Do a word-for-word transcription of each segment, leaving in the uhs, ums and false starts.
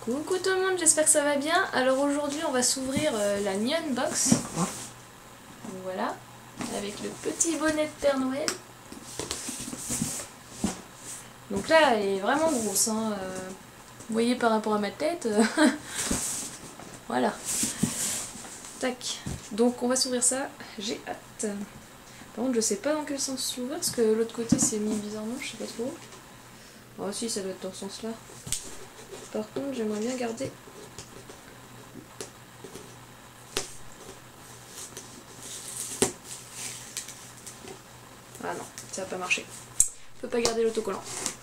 Coucou tout le monde, j'espère que ça va bien. Alors aujourd'hui on va s'ouvrir euh, la Neon Box. Voilà, avec le petit bonnet de Père Noël. Donc là elle est vraiment grosse, hein. euh, vous voyez par rapport à ma tête. euh, voilà. Tac. Donc on va s'ouvrir ça, j'ai hâte. Par contre je sais pas dans quel sens l'ouvrir, parce que l'autre côté c'est mis bizarrement, je sais pas trop. Oh si, ça doit être dans ce sens là. Par contre j'aimerais bien garder... Ah non, ça va pas marcher. Je peux pas garder l'autocollant.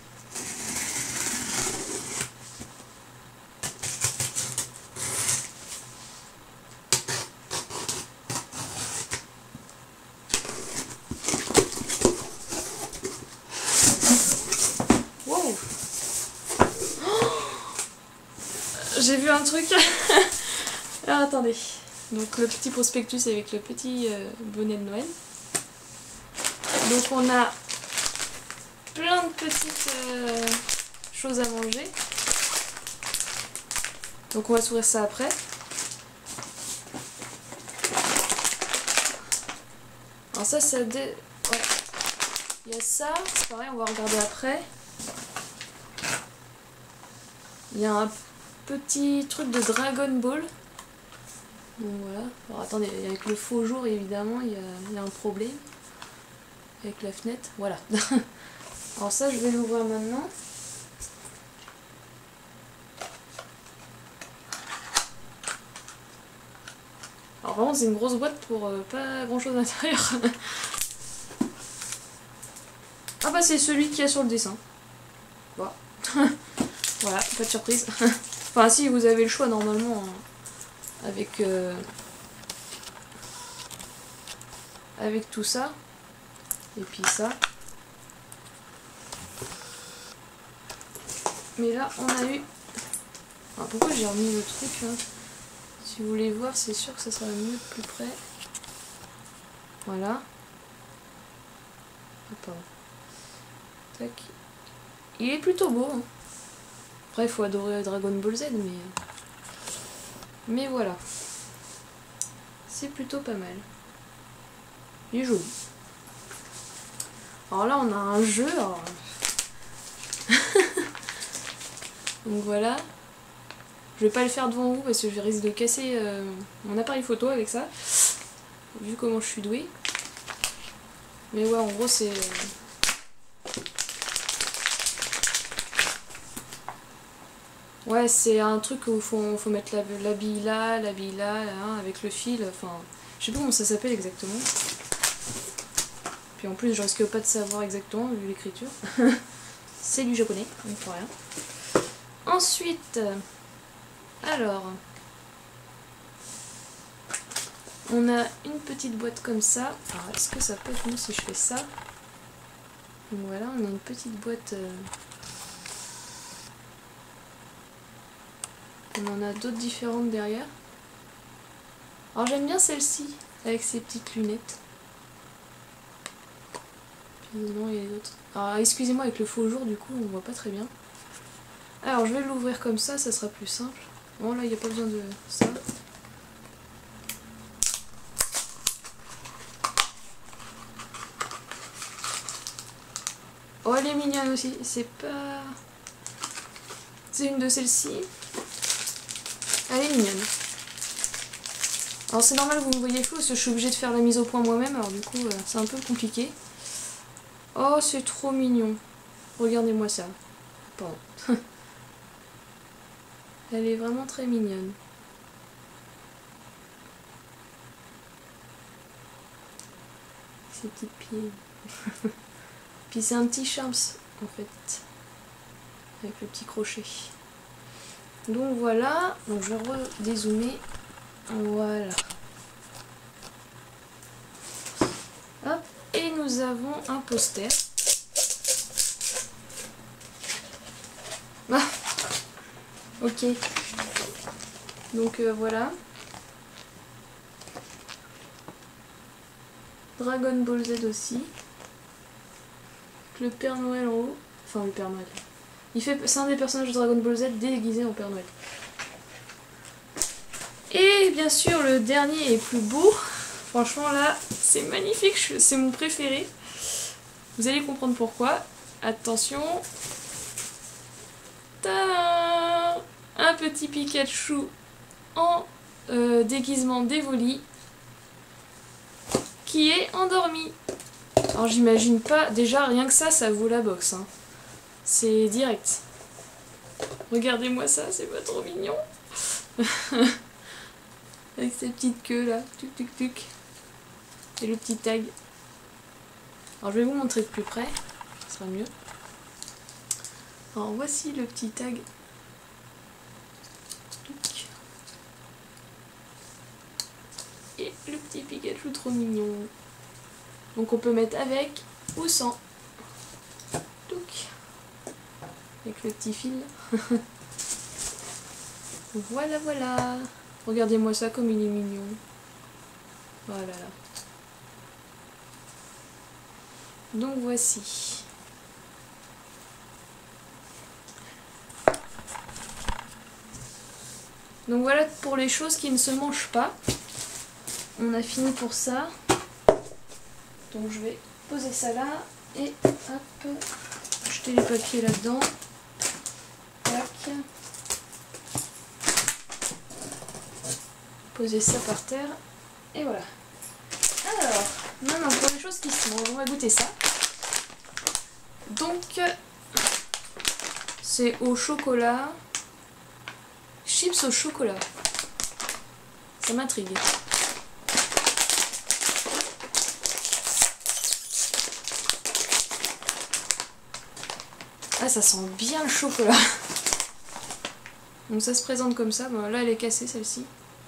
Wow. Oh, j'ai vu un truc. Alors attendez. Donc le petit prospectus avec le petit euh, bonnet de Noël. Donc on a plein de petites euh, choses à manger. Donc on va s'ouvrir ça après. Alors ça, ça dé... ouais. Il y a ça, c'est pareil, on va regarder après. Il y a un petit truc de Dragon Ball. Donc voilà. Alors attendez, avec le faux jour évidemment, il y a, il y a un problème. Avec la fenêtre, voilà. Alors ça, je vais l'ouvrir maintenant. Alors vraiment, c'est une grosse boîte pour euh, pas grand chose à l'intérieur. Ah bah c'est celui qui a sur le dessin. Voilà. Voilà, pas de surprise. Enfin si, vous avez le choix normalement. Hein, avec... Euh, avec tout ça. Et puis ça. Mais là, on a eu... Ah, pourquoi j'ai remis le truc là? Si vous voulez voir, c'est sûr que ça sera mieux de plus près. Voilà. Oh, pardon. Tac. Il est plutôt beau. Hein. Après, il faut adorer Dragon Ball Z, mais... Mais voilà. C'est plutôt pas mal. Il est joli. Alors là, on a un jeu. Alors... Donc voilà. Je vais pas le faire devant vous parce que je risque de casser euh, mon appareil photo avec ça. Vu comment je suis douée. Mais ouais, en gros, c'est... Ouais, c'est un truc où il faut, faut mettre la, la bille là, la bille là, hein, avec le fil. Enfin, je sais pas comment ça s'appelle exactement. Puis en plus, je risque pas de savoir exactement vu l'écriture. C'est du japonais, donc pour rien. Ensuite, alors, on a une petite boîte comme ça. Alors, est-ce que ça peut être mieux si je fais ça? Donc voilà, on a une petite boîte. Euh... On en a d'autres différentes derrière. Alors j'aime bien celle-ci, avec ses petites lunettes. Puis non, il y a d'autres. Alors excusez-moi, avec le faux jour, du coup, on voit pas très bien. Alors je vais l'ouvrir comme ça, ça sera plus simple. Bon là, il n'y a pas besoin de ça. Oh, elle est mignonne aussi. C'est pas... C'est une de celles-ci. Elle est mignonne. Alors c'est normal que vous me voyez flou parce que je suis obligée de faire la mise au point moi-même. Alors du coup, euh, c'est un peu compliqué. Oh, c'est trop mignon. Regardez-moi ça. Pardon. Elle est vraiment très mignonne. Ses petits pieds. Puis c'est un petit charms en fait. Avec le petit crochet. Donc voilà. Donc je vais redézoomer. Voilà. Hop. Et nous avons un poster. Ah. Ok. Donc euh, voilà. Dragon Ball Z aussi. Le Père Noël en haut. Enfin le Père Noël. Il fait, c'est un des personnages de Dragon Ball Z déguisé en Père Noël. Et bien sûr, le dernier est plus beau. Franchement, là, c'est magnifique. C'est mon préféré. Vous allez comprendre pourquoi. Attention. Tadam! Un petit Pikachu en euh, déguisement d'Evoli qui est endormi. Alors j'imagine pas, déjà rien que ça, ça vaut la box. Hein. C'est direct. Regardez-moi ça, c'est pas trop mignon. Avec sa petite queue là, tuc tuc tuc. Et le petit tag. Alors je vais vous montrer de plus près, ce sera mieux. Alors voici le petit tag. Et le petit Pikachu trop mignon. Donc on peut mettre avec ou sans. Touc. Avec le petit fil. Voilà, voilà. Regardez-moi ça comme il est mignon. Voilà. Là. Donc voici. Donc voilà pour les choses qui ne se mangent pas. On a fini pour ça. Donc je vais poser ça là et hop, jeter les papiers là-dedans. Tac. Poser ça par terre et voilà. Alors, maintenant pour les choses qui se mangent, on va goûter ça. Donc c'est au chocolat. Chips au chocolat. Ça m'intrigue. Ah, ça sent bien le chocolat. Donc ça se présente comme ça. Bon, là elle est cassée celle-ci.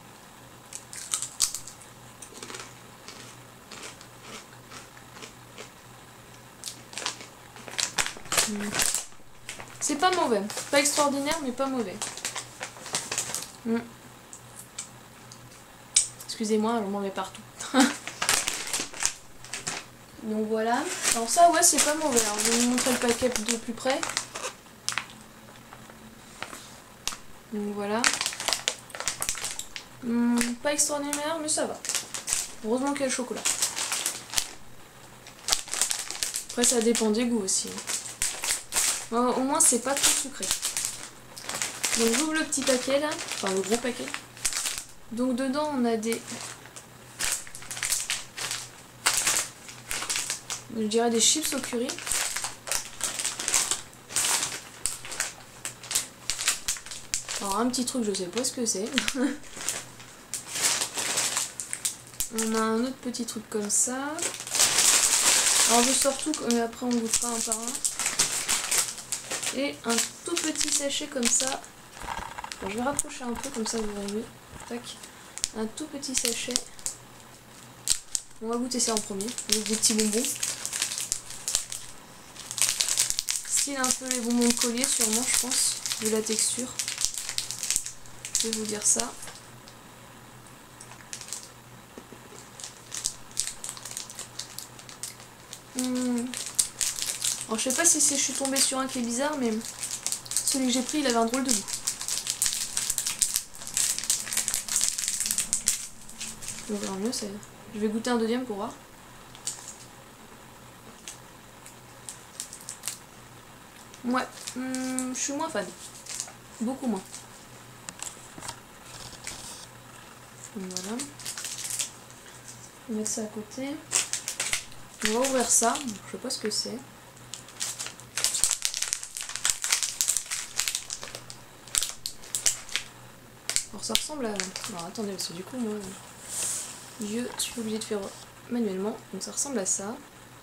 C'est pas mauvais. Pas extraordinaire mais pas mauvais. Mm. Excusez-moi, j'en mets partout. Donc voilà. Alors ça, ouais, c'est pas mauvais. Alors, je vais vous montrer le paquet de plus près. Donc voilà. Mm, pas extraordinaire, mais ça va. Heureusement qu'il y a le chocolat. Après, ça dépend des goûts aussi. Bon, au moins, c'est pas trop sucré. Donc j'ouvre le petit paquet là, enfin le gros paquet. Donc dedans on a des, je dirais des chips au curry. Alors un petit truc, je sais pas ce que c'est. On a un autre petit truc comme ça. Alors je sors tout, mais après on goûtera un par un. Et un tout petit sachet comme ça. Bon, je vais rapprocher un peu comme ça vous verrez mieux. Tac. Un tout petit sachet. On va goûter ça en premier. Avec des petits bonbons. Style un peu les bonbons de collier sûrement je pense. De la texture. Je vais vous dire ça. Mmh. Alors je sais pas si je suis tombée sur un qui est bizarre mais celui que j'ai pris il avait un drôle de goût. On verra mieux, c'est... Je vais goûter un deuxième pour voir. Ouais, hum, je suis moins fan. Beaucoup moins. Voilà. On va mettre ça à côté. On va ouvrir ça. Je sais pas ce que c'est. Alors ça ressemble à... Alors attendez, parce que du coup, moi... Je suis obligée de faire manuellement. Donc ça ressemble à ça.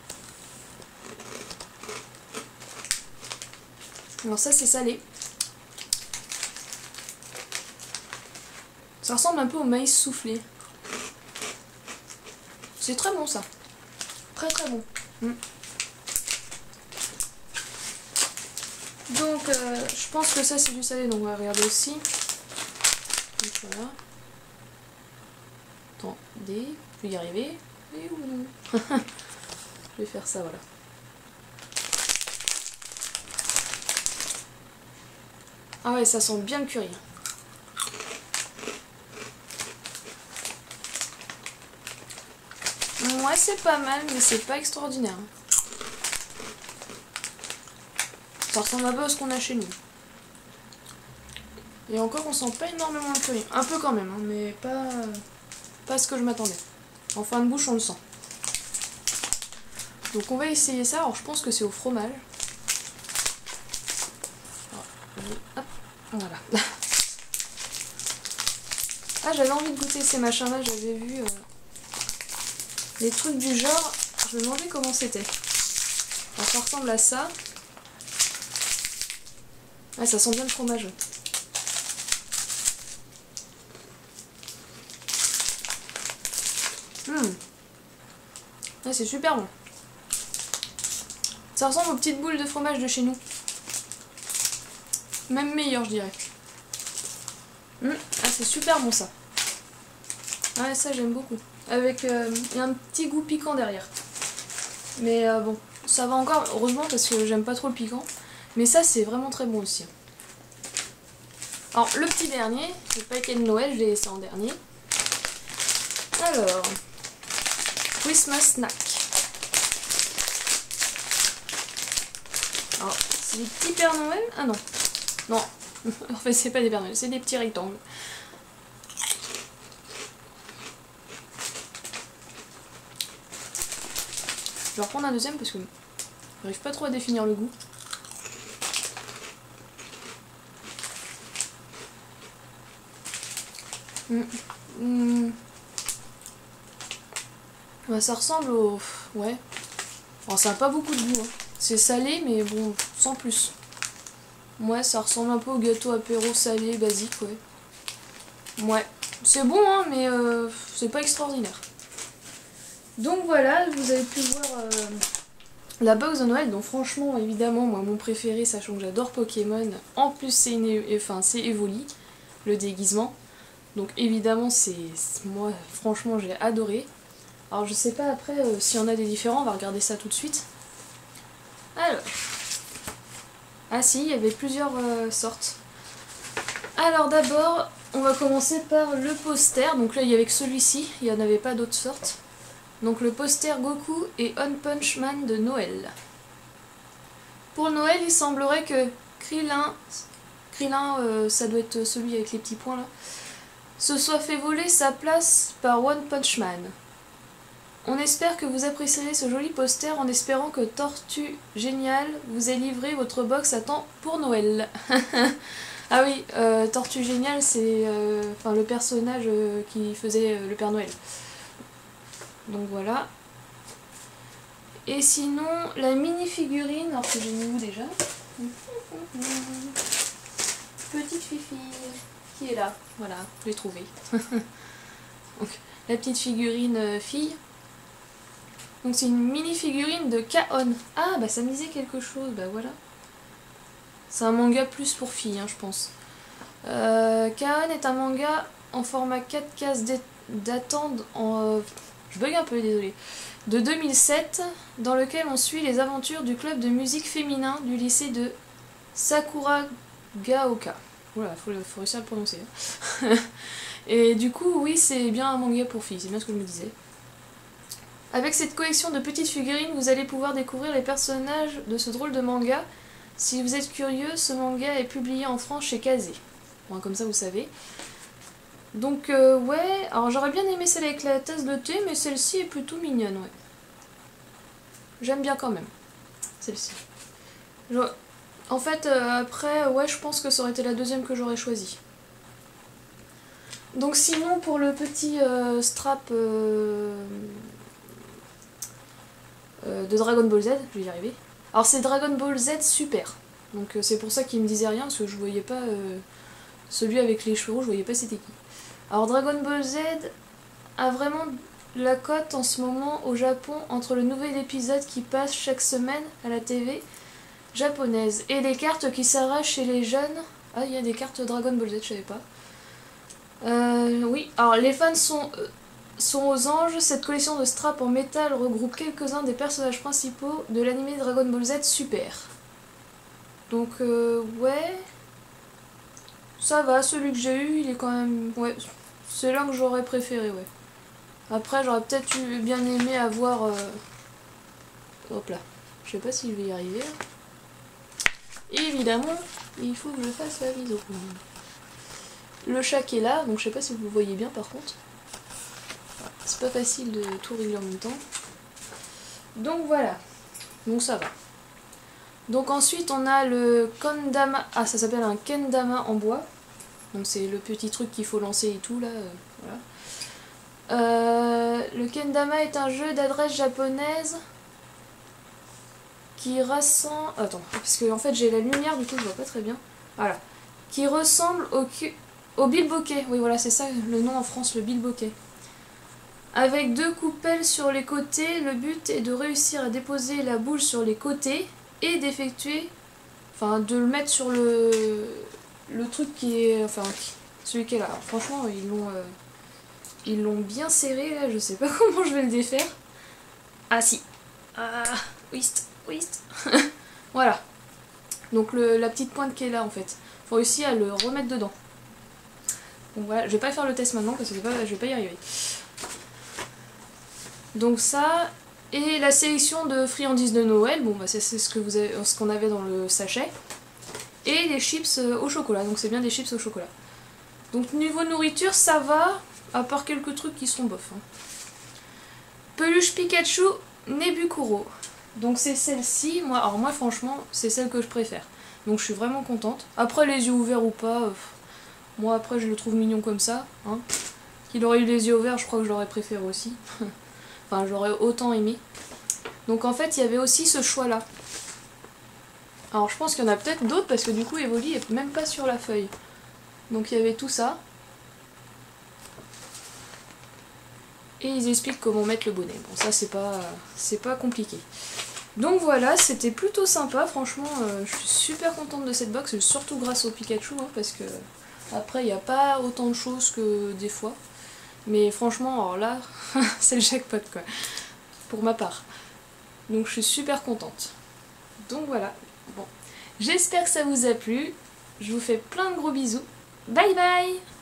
Alors ça c'est salé. Ça ressemble un peu au maïs soufflé. C'est très bon ça. Très très bon. Mm. Donc euh, je pense que ça c'est du salé, donc on va regarder aussi. Donc voilà. Attendez, je vais y arriver. Et ou non. Je vais faire ça, voilà. Ah ouais, ça sent bien le curry. Ouais, c'est pas mal, mais c'est pas extraordinaire. Ça ressemble un peu à ce qu'on a chez nous. Et encore, on sent pas énormément le curry. Un peu quand même, hein, mais pas, pas ce que je m'attendais. En fin de bouche, on le sent. Donc on va essayer ça. Alors je pense que c'est au fromage. Hop, voilà. Ah, j'avais envie de goûter ces machins-là. J'avais vu euh, des trucs du genre. Je me demandais comment c'était. Alors ça ressemble à ça. Ah, ça sent bien le fromage. Hum. Ah, c'est super bon. Ça ressemble aux petites boules de fromage de chez nous. Même meilleur, je dirais. Mmh. Ah, c'est super bon ça. Ouais, ça j'aime beaucoup. Avec euh, un petit goût piquant derrière. Mais euh, bon, ça va encore, heureusement, parce que j'aime pas trop le piquant. Mais ça, c'est vraiment très bon aussi. Alors, le petit dernier, le paquet de Noël, je l'ai laissé en dernier. Alors, Christmas Snack. Alors, c'est des petits Pères Noël. Ah non. Non. En fait, c'est pas des Pères Noël, c'est des petits rectangles. Je vais reprendre un deuxième parce que j'arrive pas trop à définir le goût. Mmh. Mmh. Bah, ça ressemble au... Ouais. Alors, ça n'a pas beaucoup de goût. Hein. C'est salé, mais bon, sans plus. Ouais, ça ressemble un peu au gâteau apéro salé, basique, ouais. Ouais. C'est bon, hein, mais euh, c'est pas extraordinaire. Donc voilà, vous avez pu voir euh, la box de Noël. Donc franchement, évidemment, moi, mon préféré, sachant que j'adore Pokémon. En plus, c'est une... enfin, c'est Evoli, le déguisement. Donc évidemment, c'est... Moi, franchement, j'ai adoré. Alors je sais pas après euh, s'il y en a des différents, on va regarder ça tout de suite. Alors. Ah si, il y avait plusieurs euh, sortes. Alors d'abord, on va commencer par le poster. Donc là, il y avait que celui-ci, il n'y en avait pas d'autres sortes. Donc le poster Goku et One Punch Man de Noël. Pour Noël, il semblerait que Krillin, Krillin euh, ça doit être celui avec les petits points là, se soit fait voler sa place par One Punch Man. On espère que vous apprécierez ce joli poster en espérant que Tortue Géniale vous ait livré votre box à temps pour Noël. Ah oui, euh, Tortue Géniale, c'est euh, enfin, le personnage euh, qui faisait euh, le Père Noël. Donc voilà. Et sinon, la mini-figurine, alors que j'ai mis où déjà? Petite Fifi, qui est là. Voilà, je l'ai trouvée. Donc, la petite figurine euh, fille. Donc c'est une mini-figurine de K-On! Ah, bah ça me disait quelque chose, bah voilà. C'est un manga plus pour filles, hein, je pense. Euh, K-On! Est un manga en format quatre cases datant en... Euh, je bug un peu, désolé. De deux mille sept, dans lequel on suit les aventures du club de musique féminin du lycée de Sakuragaoka. Voilà, faut, faut réussir à le prononcer. Et du coup, oui, c'est bien un manga pour filles, c'est bien ce que je me disais. Avec cette collection de petites figurines, vous allez pouvoir découvrir les personnages de ce drôle de manga. Si vous êtes curieux, ce manga est publié en France chez Kazé. Bon, comme ça, vous savez. Donc, euh, ouais, alors j'aurais bien aimé celle avec la tasse de thé, mais celle-ci est plutôt mignonne, ouais. J'aime bien quand même, celle-ci. En fait, euh, après, ouais, je pense que ça aurait été la deuxième que j'aurais choisie. Donc sinon, pour le petit euh, strap... Euh... Euh, de Dragon Ball Z, je vais y arriver. Alors c'est Dragon Ball Z Super, donc euh, c'est pour ça qu'il me disait rien, parce que je voyais pas euh, celui avec les cheveux rouges, je voyais pas c'était qui. Alors Dragon Ball Z a vraiment la cote en ce moment au Japon entre le nouvel épisode qui passe chaque semaine à la T V japonaise et les cartes qui s'arrachent chez les jeunes. Ah, il y a des cartes Dragon Ball Z, je savais pas. Euh, oui, alors les fans sont... Euh, sont aux anges. Cette collection de straps en métal regroupe quelques-uns des personnages principaux de l'anime Dragon Ball Z Super. Donc euh, ouais, ça va, celui que j'ai eu, il est quand même... Ouais, c'est là que j'aurais préféré, ouais. Après, j'aurais peut-être eu bien aimé avoir... Euh... Hop là. Je sais pas si je vais y arriver. Et évidemment, il faut que je fasse la mise au point. Le chat qui est là, donc je sais pas si vous le voyez bien par contre. C'est pas facile de tout régler en même temps. Donc voilà. Donc ça va. Donc ensuite on a le kendama. Ah, ça s'appelle un kendama en bois. Donc c'est le petit truc qu'il faut lancer et tout là. Euh, voilà. Euh, le kendama est un jeu d'adresse japonaise qui rassemble... Attends, parce que en fait j'ai la lumière, du coup je vois pas très bien. Voilà. Qui ressemble au, cu... au bilboquet. Oui voilà, c'est ça le nom en France, le bilboquet. Avec deux coupelles sur les côtés, le but est de réussir à déposer la boule sur les côtés et d'effectuer... Enfin, de le mettre sur le... le truc qui est... Enfin, celui qui est là. Alors, franchement, ils l'ont... Euh... Ils l'ont bien serré, là, je sais pas comment je vais le défaire. Ah si. Ah, whist, whist. Voilà. Donc le, la petite pointe qui est là, en fait. Faut réussir à le remettre dedans. Donc voilà, je vais pas faire le test maintenant, parce que pas, je vais pas y arriver. Donc ça, et la sélection de friandises de Noël, bon bah c'est ce que vous avez, ce qu'on avait dans le sachet. Et les chips au chocolat, donc c'est bien des chips au chocolat. Donc niveau nourriture, ça va, à part quelques trucs qui sont bof. Hein. Peluche Pikachu Nebukuro. Donc c'est celle-ci, moi, alors moi franchement, c'est celle que je préfère. Donc je suis vraiment contente. Après les yeux ouverts ou pas, euh, moi après je le trouve mignon comme ça. Hein. Qu'il aurait eu les yeux ouverts, je crois que je l'aurais préféré aussi. Enfin, j'aurais autant aimé. Donc en fait, il y avait aussi ce choix-là. Alors je pense qu'il y en a peut-être d'autres, parce que du coup, Evoli est même pas sur la feuille. Donc il y avait tout ça. Et ils expliquent comment mettre le bonnet. Bon, ça, c'est pas, c'est pas compliqué. Donc voilà, c'était plutôt sympa. Franchement, euh, je suis super contente de cette box, surtout grâce au Pikachu, hein, parce que après, il n'y a pas autant de choses que des fois. Mais franchement, alors là, c'est le jackpot quoi, pour ma part. Donc je suis super contente. Donc voilà, bon. J'espère que ça vous a plu. Je vous fais plein de gros bisous. Bye bye!